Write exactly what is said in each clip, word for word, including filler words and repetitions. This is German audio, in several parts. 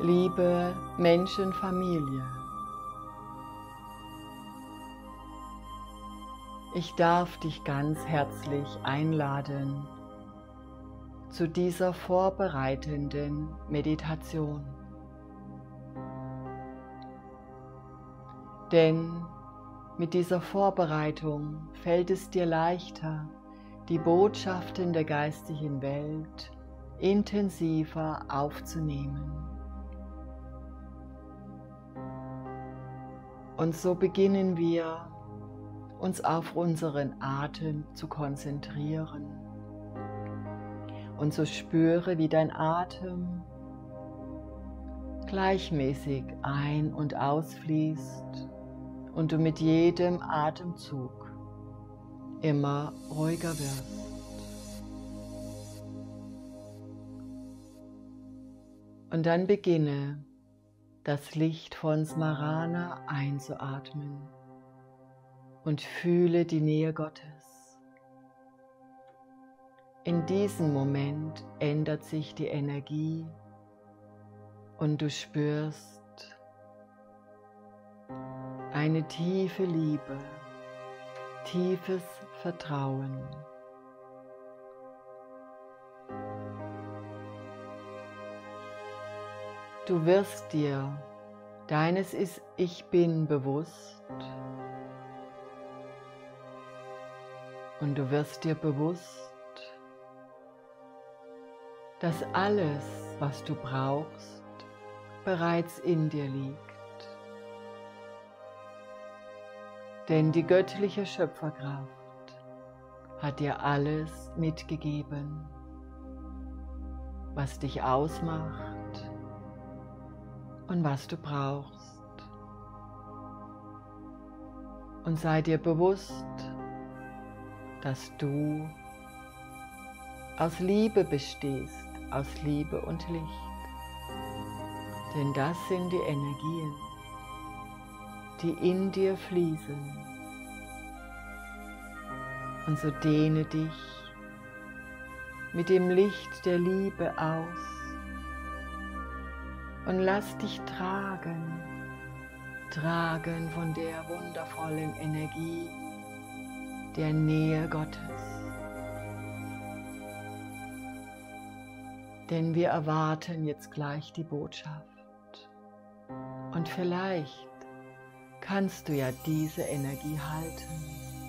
Liebe Menschenfamilie, ich darf dich ganz herzlich einladen zu dieser vorbereitenden Meditation. Denn mit dieser Vorbereitung fällt es dir leichter, die Botschaften der geistigen Welt intensiver aufzunehmen. Und so beginnen wir, uns auf unseren Atem zu konzentrieren. Und so spüre, wie dein Atem gleichmäßig ein- und ausfließt und du mit jedem Atemzug immer ruhiger wirst. Und dann beginne, das Licht von Smarana einzuatmen und fühle die Nähe Gottes. In diesem Moment ändert sich die Energie und du spürst eine tiefe Liebe, tiefes Vertrauen. Du wirst dir deines ist Ich Bin bewusst und du wirst dir bewusst, dass alles, was du brauchst, bereits in dir liegt. Denn die göttliche Schöpferkraft hat dir alles mitgegeben, was dich ausmacht und was du brauchst. Und sei dir bewusst, dass du aus Liebe bestehst, aus Liebe und Licht. Denn das sind die Energien, die in dir fließen. Und so dehne dich mit dem Licht der Liebe aus und lass dich tragen, tragen von der wundervollen Energie der Nähe Gottes. Denn wir erwarten jetzt gleich die Botschaft. Und vielleicht kannst du ja diese Energie halten.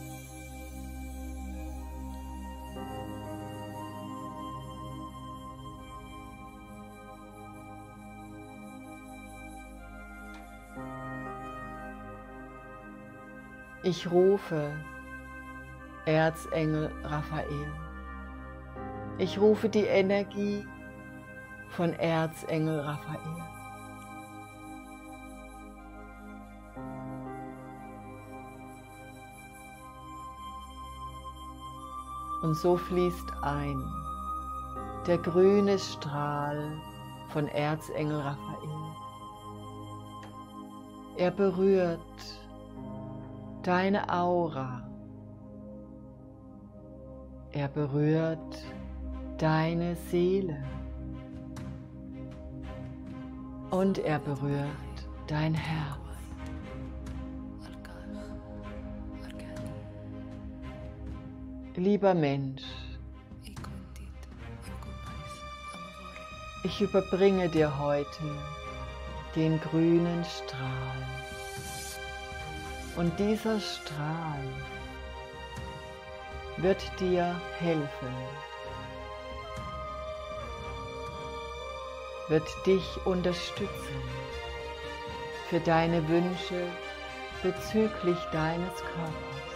Ich rufe Erzengel Raphael. Ich rufe die Energie von Erzengel Raphael. Und so fließt ein der grüne Strahl von Erzengel Raphael. Er berührt deine Aura. Er berührt deine Seele. Und er berührt dein Herz. Lieber Mensch, ich überbringe dir heute den grünen Strahl. Und dieser Strahl wird dir helfen, wird dich unterstützen für deine Wünsche bezüglich deines Körpers,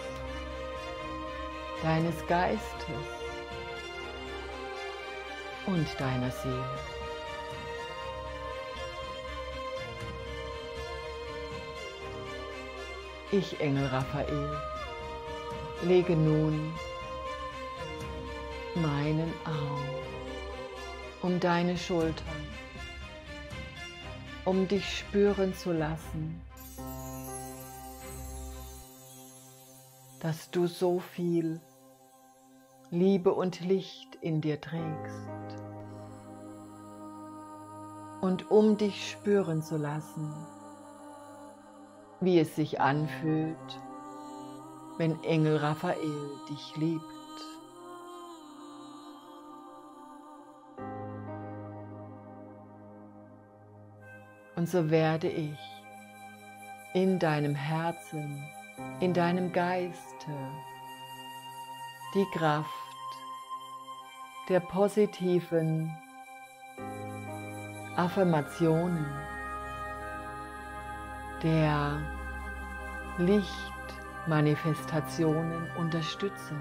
deines Geistes und deiner Seele. Ich, Engel Raphael, lege nun meinen Arm um deine Schultern, um dich spüren zu lassen, dass du so viel Liebe und Licht in dir trägst und um dich spüren zu lassen, wie es sich anfühlt, wenn Engel Raphael dich liebt. Und so werde ich in deinem Herzen, in deinem Geiste die Kraft der positiven Affirmationen, der Lichtmanifestationen unterstützen.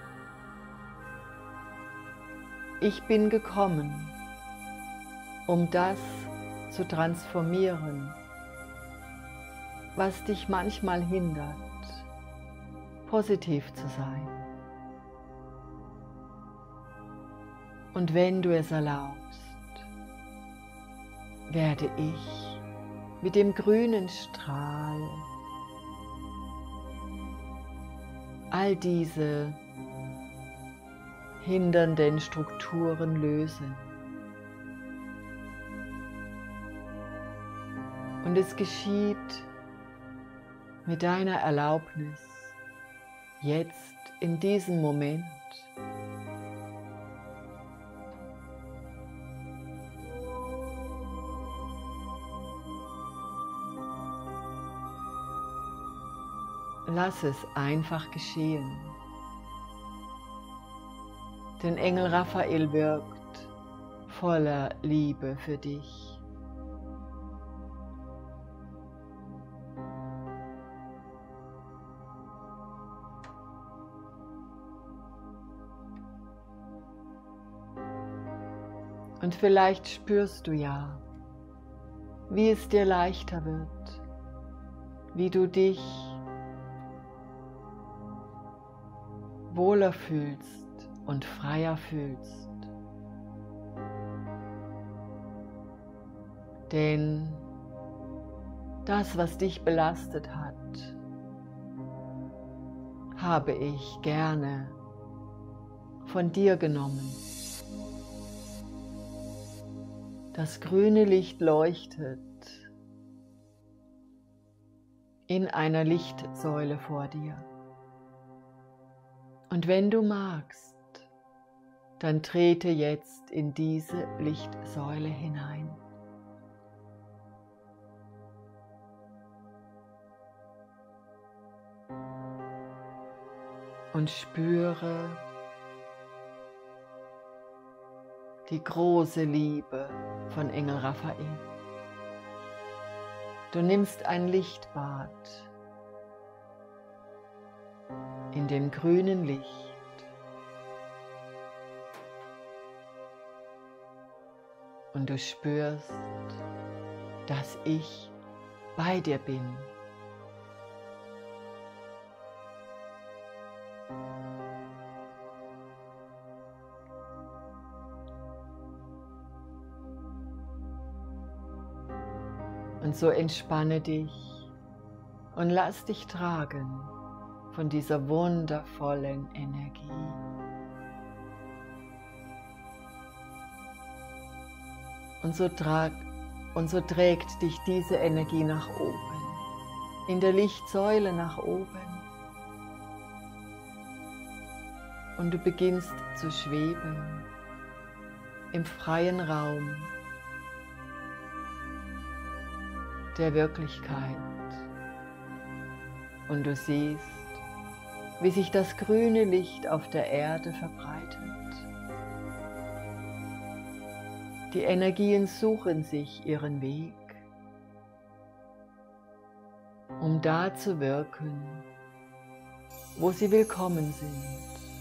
Ich bin gekommen, um das zu transformieren, was dich manchmal hindert, positiv zu sein. Und wenn du es erlaubst, werde ich mit dem grünen Strahl all diese hindernden Strukturen lösen. Und es geschieht mit deiner Erlaubnis, jetzt in diesem Moment. Lass es einfach geschehen. Denn Engel Raphael wirkt voller Liebe für dich. Und vielleicht spürst du ja, wie es dir leichter wird, wie du dich wohler fühlst und freier fühlst. Denn das, was dich belastet hat, habe ich gerne von dir genommen. Das grüne Licht leuchtet in einer Lichtsäule vor dir. Und wenn du magst, dann trete jetzt in diese Lichtsäule hinein. Und spüre die große Liebe von Engel Raphael. Du nimmst ein Lichtbad in dem grünen Licht und du spürst, dass ich bei dir bin. Und so entspanne dich und lass dich tragen von dieser wundervollen Energie. Und so, trag, und so trägt dich diese Energie nach oben, in der Lichtsäule nach oben. Und du beginnst zu schweben im freien Raum der Wirklichkeit. Und du siehst, wie sich das grüne Licht auf der Erde verbreitet. Die Energien suchen sich ihren Weg, um da zu wirken, wo sie willkommen sind.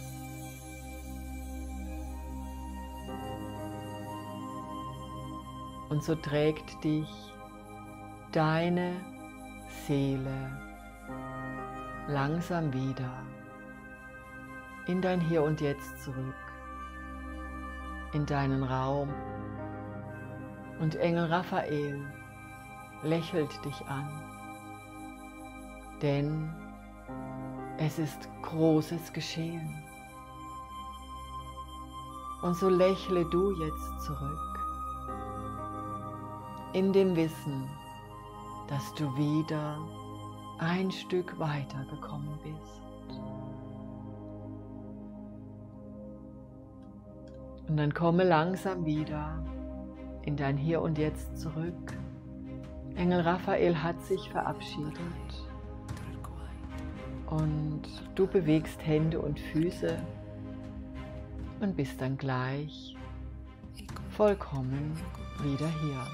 Und so trägt dich deine Seele langsam wieder in dein Hier und Jetzt zurück, in deinen Raum. Und Engel Raphael lächelt dich an, denn es ist Großes geschehen. Und so lächle du jetzt zurück in dem Wissen, dass du wieder ein Stück weiter gekommen bist. Und dann komme langsam wieder in dein Hier und Jetzt zurück. Engel Raphael hat sich verabschiedet und du bewegst Hände und Füße und bist dann gleich vollkommen wieder hier.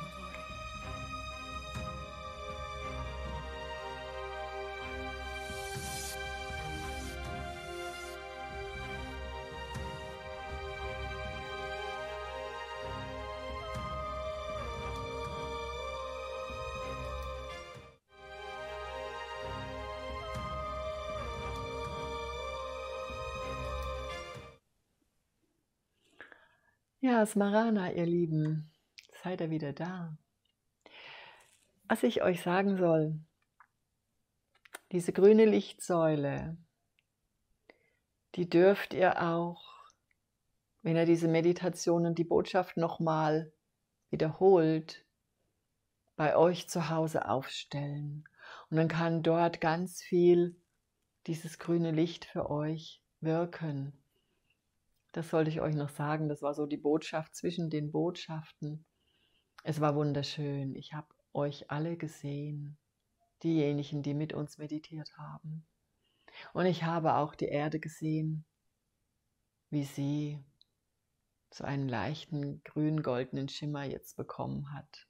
Ja, Smarana, ihr Lieben, seid ihr wieder da. Was ich euch sagen soll, diese grüne Lichtsäule, die dürft ihr auch, wenn ihr diese Meditation und die Botschaft nochmal wiederholt, bei euch zu Hause aufstellen. Und dann kann dort ganz viel dieses grüne Licht für euch wirken. Das sollte ich euch noch sagen, das war so die Botschaft zwischen den Botschaften. Es war wunderschön, ich habe euch alle gesehen, diejenigen, die mit uns meditiert haben. Und ich habe auch die Erde gesehen, wie sie so einen leichten grün-goldenen Schimmer jetzt bekommen hat.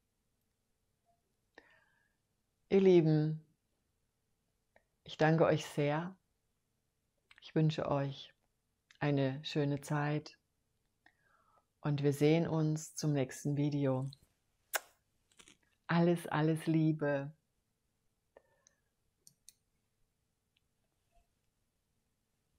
Ihr Lieben, ich danke euch sehr. Ich wünsche euch eine schöne Zeit und wir sehen uns zum nächsten Video. Alles, alles Liebe.